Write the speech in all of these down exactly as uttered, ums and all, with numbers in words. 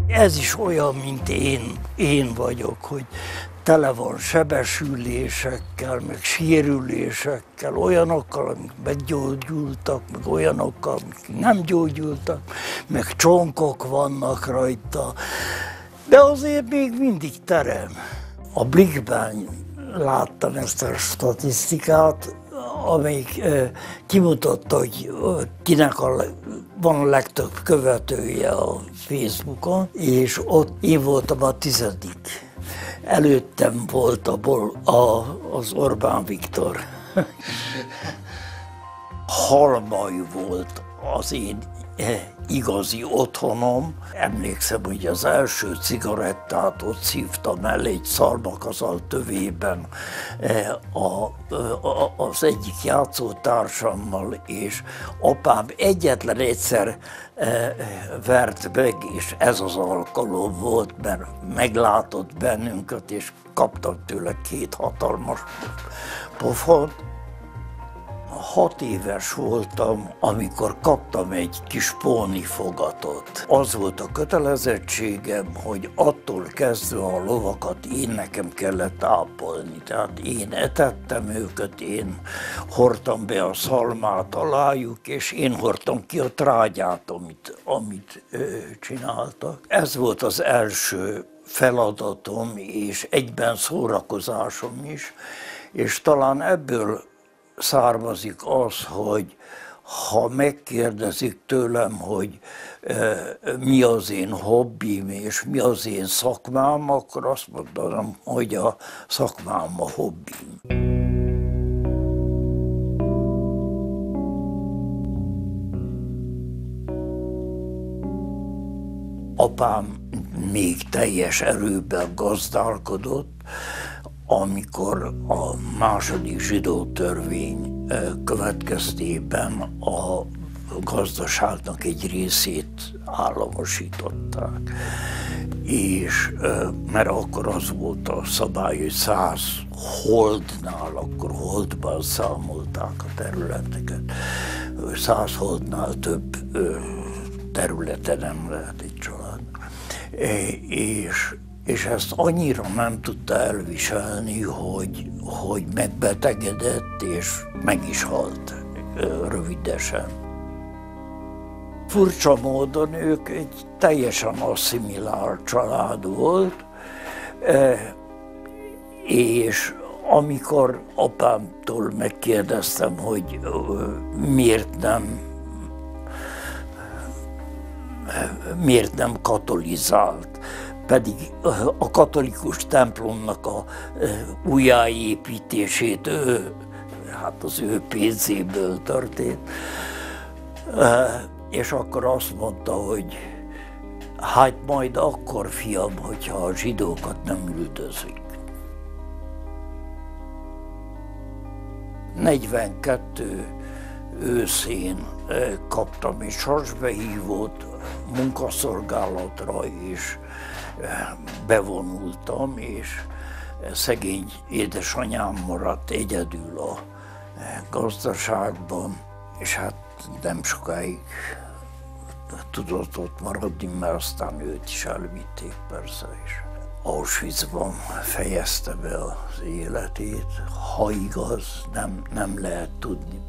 Ez is olyan, mint én, én vagyok, hogy tele van sebesülésekkel, meg sérülésekkel, olyanokkal, amik meggyógyultak, meg olyanokkal, amik nem gyógyultak, meg csonkok vannak rajta, de azért még mindig terem. A Blikkben láttam ezt a statisztikát, amelyik eh, kimutatta, hogy kinek a, van a legtöbb követője a Facebookon, és ott én voltam a tizedik. Előttem volt a, a, az Orbán Viktor. Halmai volt az én igazi otthonom. Emlékszem, hogy az első cigarettát ott szívtam el egy szalmakazal tövében a, a, az egyik játszótársammal, és apám egyetlen egyszer vert meg, és ez az alkalom volt, mert meglátott bennünket, és kaptak tőle két hatalmas pofont. Hat éves voltam, amikor kaptam egy kis pónifogatot. Az volt a kötelezettségem, hogy attól kezdve a lovakat én nekem kellett ápolni. Tehát én etettem őket, én hordtam be a szalmát alájuk, és én hordtam ki a trágyát, amit, amit ő, csináltak. Ez volt az első feladatom, és egyben szórakozásom is, és talán ebből származik az, hogy ha megkérdezik tőlem, hogy e, mi az én hobbim és mi az én szakmám, akkor azt mondanom, hogy a szakmám a hobbim. Apám még teljes erőben gazdálkodott, amikor a második zsidó törvény következtében a gazdaságnak egy részét államosították. És mert akkor az volt a szabály, hogy száz holdnál, akkor holdban számolták a területeket. Száz holdnál több területe nem lehet egy család. És És ezt annyira nem tudta elviselni, hogy, hogy megbetegedett, és meg is halt rövidesen. Furcsa módon ők egy teljesen asszimilált család volt, és amikor apámtól megkérdeztem, hogy miért nem, miért nem katolizált, pedig a katolikus templomnak a újjáépítését ő, hát az ő pénzéből történt. És akkor azt mondta, hogy hát majd akkor, fiam, hogyha a zsidókat nem üldözik. negyvenkettő őszén kaptam egy sorsbehívót munkaszolgálatra, és bevonultam, és szegény édesanyám maradt egyedül a gazdaságban, és hát nem sokáig tudott ott maradni, mert aztán őt is elvitték persze, és Auschwitzban fejezte be az életét, ha igaz, nem, nem lehet tudni.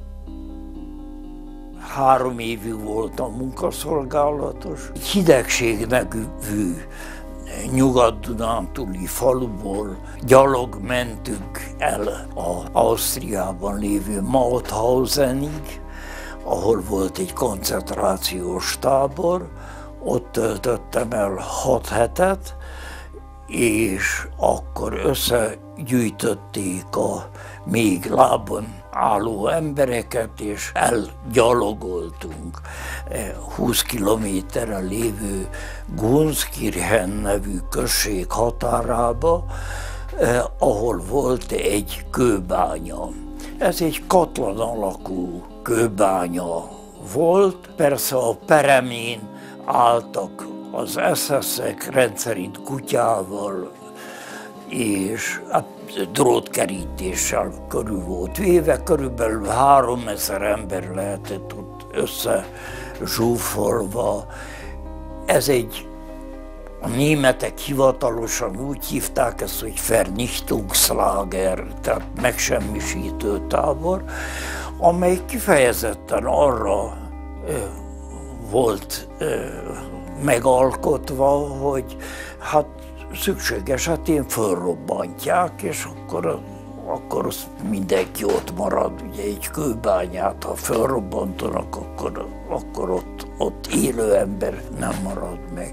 Három évig voltam munkaszolgálatos. Egy Hidegség nevű nyugat-dunántúli faluból gyalog mentünk el az Ausztriában lévő Mauthausenig, ahol volt egy koncentrációs tábor. Ott töltöttem el hat hetet, és akkor összegyűjtötték a még lábon álló embereket, és elgyalogoltunk húsz kilométerre lévő Gunskirchen nevű község határába, ahol volt egy kőbánya. Ez egy katlan alakú kőbánya volt, persze a peremén álltak az es es-ek rendszerint kutyával, és drótkerítéssel körül volt véve, körülbelül háromezer ember lehetett ott összezsúfolva. Ez egy A németek hivatalosan úgy hívták ezt, hogy Vernichtungslager, tehát megsemmisítő tábor, amely kifejezetten arra ö, volt ö, megalkotva, hogy hát szükség esetén fölrobbantják, és akkor, akkor az mindenki ott marad. Ugye egy kőbányát, ha fölrobbantanak, akkor, akkor ott, ott élő ember nem marad meg.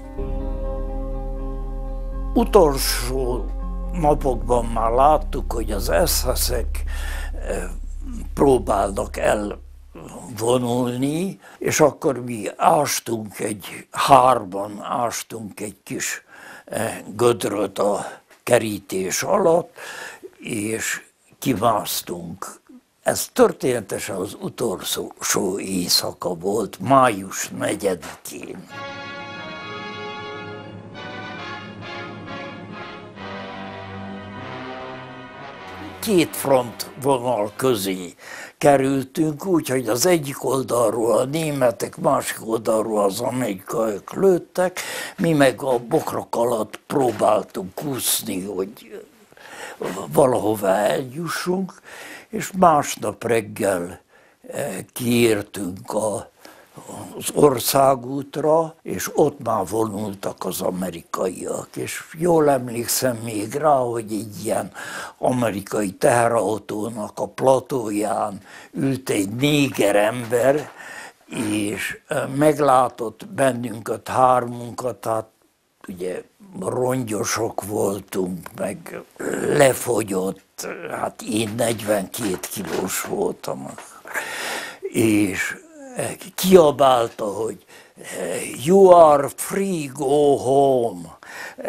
Utolsó napokban már láttuk, hogy az es es-ek próbálnak elvonulni, és akkor mi ástunk egy, hárban ástunk egy kis gödröt a kerítés alatt, és kimásztunk. Ez történetesen az utolsó éjszaka volt, május negyedikén. Két frontvonal közé kerültünk, úgyhogy az egyik oldalról a németek, másik oldalról az amerikaiak lőttek, mi meg a bokrok alatt próbáltunk úszni, hogy valahova eljussunk, és másnap reggel kiértünk a az országútra, és ott már vonultak az amerikaiak. És jól emlékszem még rá, hogy egy ilyen amerikai teherautónak a platóján ült egy néger ember, és meglátott bennünket, hármunkat, tehát ugye rongyosok voltunk, meg lefogyott, hát én negyvenkét kilós voltam, és kiabálta, hogy "You are free, go home."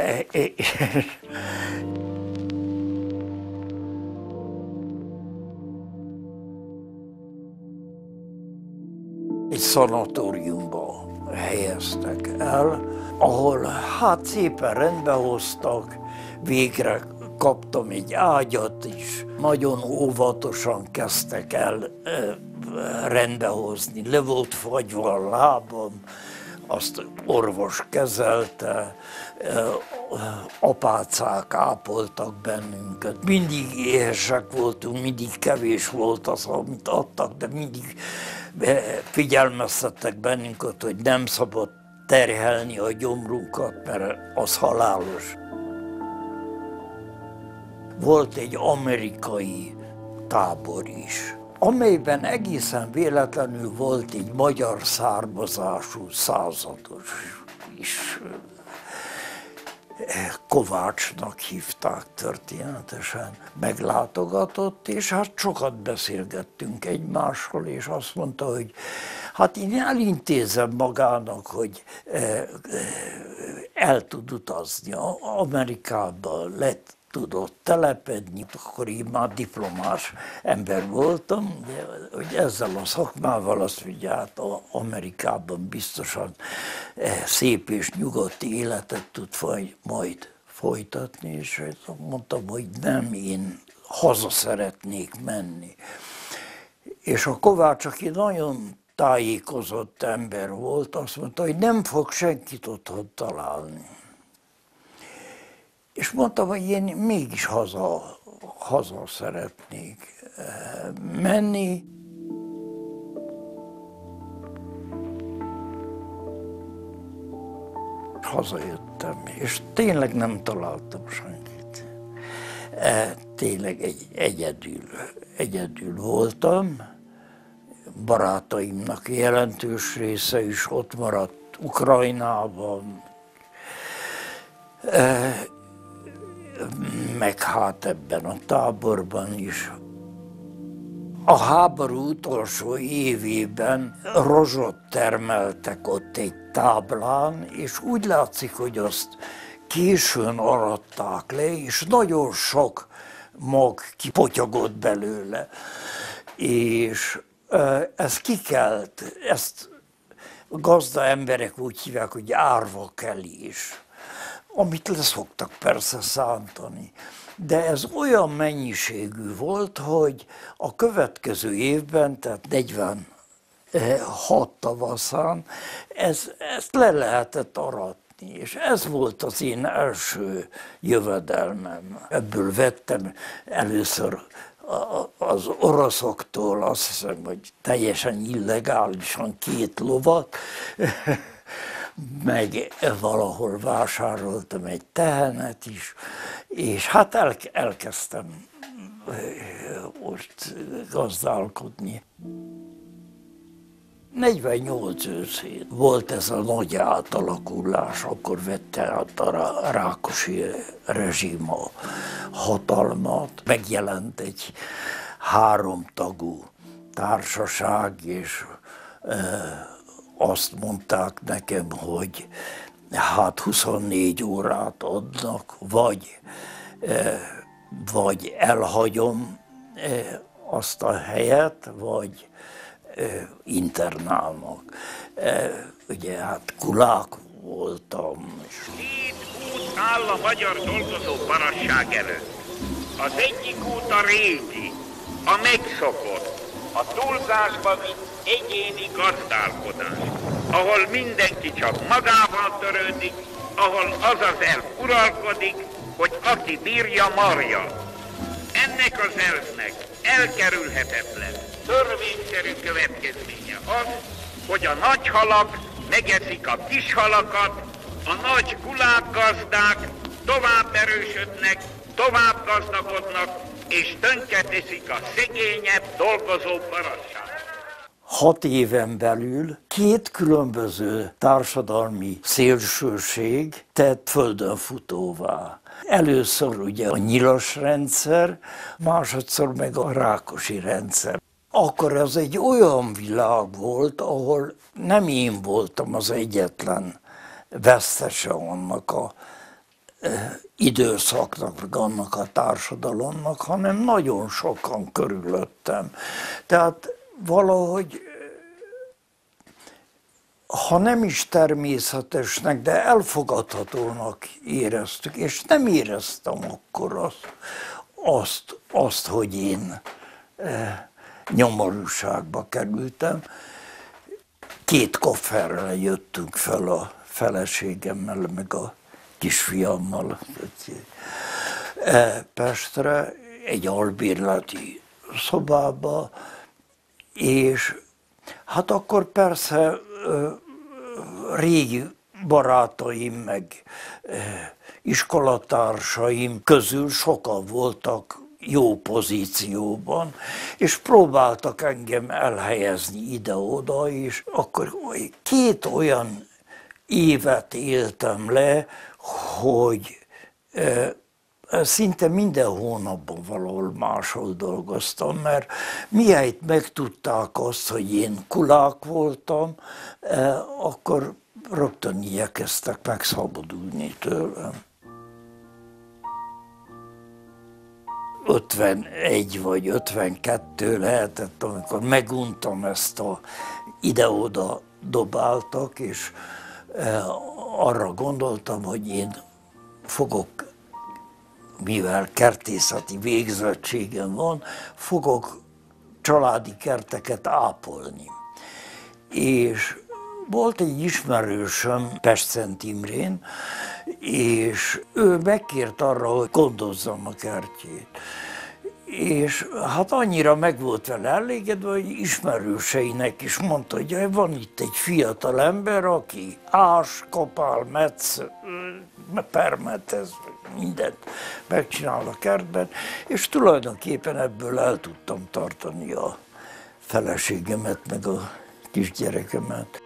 Egy szanatóriumba helyeztek el, ahol hát szépen rendbe hoztak, végre kaptam egy ágyat is, nagyon óvatosan kezdtek el rendbehozni. Le volt fagyva a lábam, azt orvos kezelte, apácák ápoltak bennünket. Mindig éhesek voltunk, mindig kevés volt az, amit adtak, de mindig figyelmeztettek bennünket, hogy nem szabad terhelni a gyomrunkat, mert az halálos. Volt egy amerikai tábor is, amelyben egészen véletlenül volt egy magyar származású százados is. Kovácsnak hívták történetesen, meglátogatott, és hát sokat beszélgettünk egymással, és azt mondta, hogy hát én elintézem magának, hogy el tud utazni Amerikába, lett tudott telepedni, akkor én már diplomás ember voltam, de, hogy ezzel a szakmával azt mondja, hát Amerikában biztosan szép és nyugodti életet tud majd folytatni, és mondtam, hogy nem, én haza szeretnék menni. És a Kovács, aki nagyon tájékozott ember volt, azt mondta, hogy nem fog senkit otthon találni. És mondtam, hogy én mégis haza, haza szeretnék menni. Hazajöttem, és tényleg nem találtam senkit. Tényleg egy, egyedül, egyedül voltam. Barátaimnak jelentős része is ott maradt Ukrajnában. Meg hát ebben a táborban is. A háború utolsó évében rozsot termeltek ott egy táblán, és úgy látszik, hogy azt későn aratták le, és nagyon sok mag kipotyogott belőle. És ez kikelt, ezt a gazda emberek úgy hívják, hogy árvakelés, amit leszoktak persze szántani. De ez olyan mennyiségű volt, hogy a következő évben, tehát negyvenhat tavaszán, ez, ezt le lehetett aratni. látni. És ez volt az én első jövedelmem. Ebből vettem először az oroszoktól, azt hiszem, hogy teljesen illegálisan két lovat, meg valahol vásároltam egy tehenet is, és hát el, elkezdtem most gazdálkodni. negyvennyolc őszén volt ez a nagy átalakulás, akkor vette át a Rákosi rezsim a hatalmat. Megjelent egy háromtagú társaság, és e, azt mondták nekem, hogy hát huszonnégy órát adnak, vagy, e, vagy elhagyom e, azt a helyet, vagy internálnak. Ugye hát kulák voltam. Két út áll a magyar dolgozó parasság előtt. Az egyik út a régi, a megszokott, a túlzásba vitt egyéni gazdálkodás, ahol mindenki csak magával törődik, ahol az az elv uralkodik, hogy aki bírja, marja. Ennek az elvnek elkerülhetetlen, törvényszerű következménye az, hogy a nagy halak megeszik a kis halakat, a nagy kulákgazdák tovább erősödnek, tovább gazdagodnak, és tönkreteszik a szegényebb dolgozó parasság. Hat éven belül két különböző társadalmi szélsőség tett földönfutóvá. Először ugye a nyilas rendszer, másodszor meg a Rákosi rendszer. Akkor az egy olyan világ volt, ahol nem én voltam az egyetlen vesztese annak a e, időszaknak, meg annak a társadalomnak, hanem nagyon sokan körülöttem. Tehát valahogy, ha nem is természetesnek, de elfogadhatónak éreztük, és nem éreztem akkor azt, azt, azt hogy én e, nyomorúságba kerültem. Két kofferrel jöttünk fel a feleségemmel, meg a kisfiammal e, Pestre, egy albérleti szobába, és hát akkor persze régi barátaim, meg iskolatársaim közül sokan voltak jó pozícióban, és próbáltak engem elhelyezni ide-oda, és akkor két olyan évet éltem le, hogy szinte minden hónapban valahol máshol dolgoztam, mert mihelyt megtudták azt, hogy én kulák voltam, akkor rögtön igyekeztek megszabadulni tőlem. ötvenegy vagy ötvenkettő lehetett, amikor meguntam ezt a ide-oda dobáltak, és arra gondoltam, hogy én fogok, mivel kertészeti végzettségem van, fogok családi kerteket ápolni. És volt egy ismerősöm Pest-Szent Imrén, és ő megkért arra, hogy gondozzam a kertjét. És hát annyira meg volt vele elégedve, hogy ismerőseinek is mondta, hogy van itt egy fiatal ember, aki ás, kapál, metsz, permetez, mindent megcsinál a kertben, és tulajdonképpen ebből el tudtam tartani a feleségemet, meg a kisgyerekemet.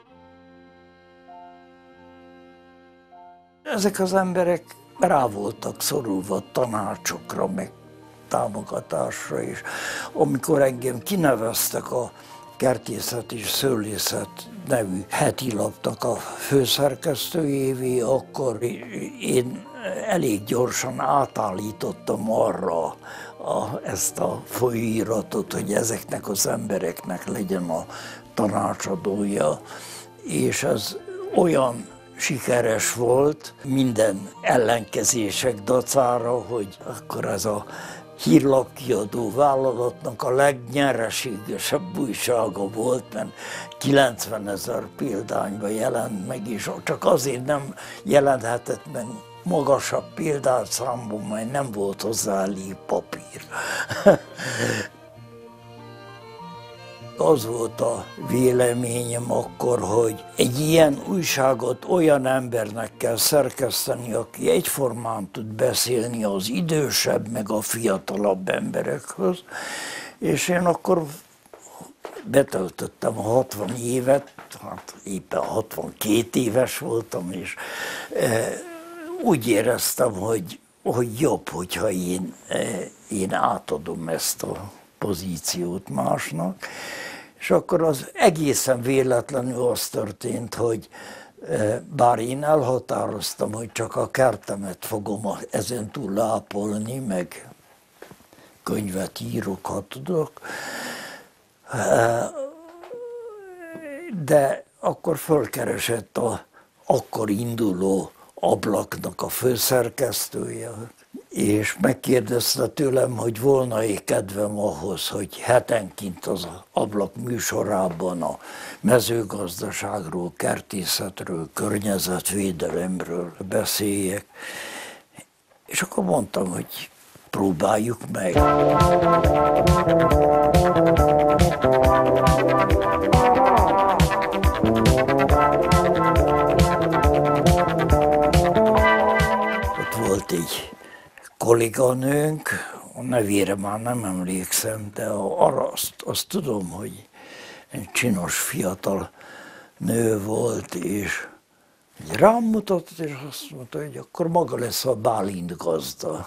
Ezek az emberek rá voltak szorulva tanácsokra, meg támogatásra is. Amikor engem kineveztek a Kertészet és Szőlészet nevű heti lapnak a főszerkesztőjévé, akkor én elég gyorsan átállítottam arra a, ezt a folyóiratot, hogy ezeknek az embereknek legyen a tanácsadója, és ez olyan sikeres volt minden ellenkezések dacára, hogy akkor ez a hírlapkiadó vállalatnak a legnyereségesebb újsága volt, mert kilencvenezer példányban jelent meg, és csak azért nem jelenthetett meg magasabb példányszámban, mert nem volt hozzá elég papír. Az volt a véleményem akkor, hogy egy ilyen újságot olyan embernek kell szerkeszteni, aki egyformán tud beszélni az idősebb meg a fiatalabb emberekhez, és én akkor betöltöttem a hatvan évet, hát éppen hatvankét éves voltam, és e, úgy éreztem, hogy, hogy jobb, hogyha én, e, én átadom ezt a pozíciót másnak. És akkor az egészen véletlenül az történt, hogy bár én elhatároztam, hogy csak a kertemet fogom ezen túl ápolni, meg könyvet írok, ha tudok, de akkor fölkeresett a akkor induló Ablaknak a főszerkesztője, és megkérdezte tőlem, hogy volna-e kedvem ahhoz, hogy hetenként az Ablak műsorában a mezőgazdaságról, kertészetről, környezetvédelemről beszéljek. És akkor mondtam, hogy próbáljuk meg. Ott volt egy kolléganőnk, a nevére már nem emlékszem, de arra azt, azt tudom, hogy egy csinos fiatal nő volt, és rám mutatott, és azt mondta, hogy akkor maga lesz a Bálint gazda.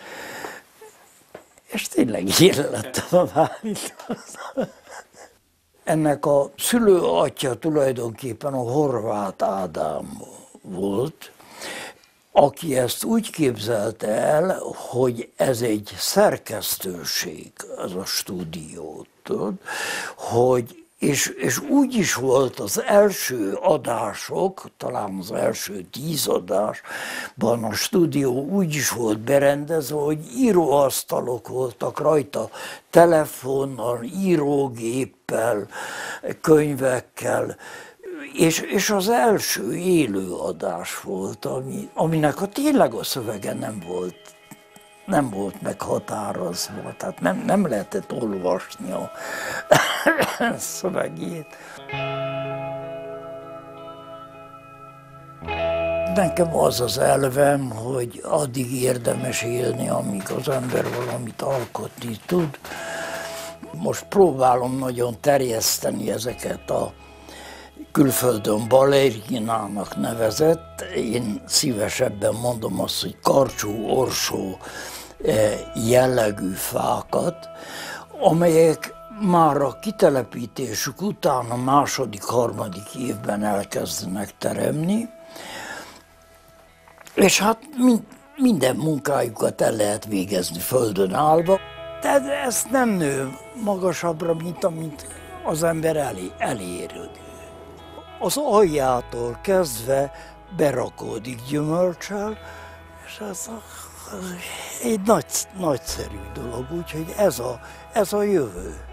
És tényleg én lettem a Bálint gazda. Ennek a szülőatja tulajdonképpen a Horváth Ádám volt, aki ezt úgy képzelte el, hogy ez egy szerkesztőség, ez a stúdió, tudod, hogy, és, és úgy is volt az első adások, talán az első tíz adásban a stúdió úgy is volt berendezve, hogy íróasztalok voltak rajta, telefonnal, írógéppel, könyvekkel, És, és az első élő adás volt, ami, aminek a tényleg a szövege nem volt, nem volt meghatározva, tehát nem, nem lehetett olvasni a szövegét. Nekem az az elvem, hogy addig érdemes élni, amíg az ember valamit alkotni tud. Most próbálom nagyon terjeszteni ezeket a külföldön balerinának nevezett, én szívesebben mondom azt, hogy karcsú-orsó jellegű fákat, amelyek már a kitelepítésük után a második, harmadik évben elkezdenek teremni, és hát minden munkájukat el lehet végezni földön állva. Tehát ez nem nő magasabbra, mint amit az ember elé, elér. Az aljától kezdve berakódik gyümölcsel, és ez a, egy nagy, nagyszerű dolog, úgyhogy ez a, ez a jövő.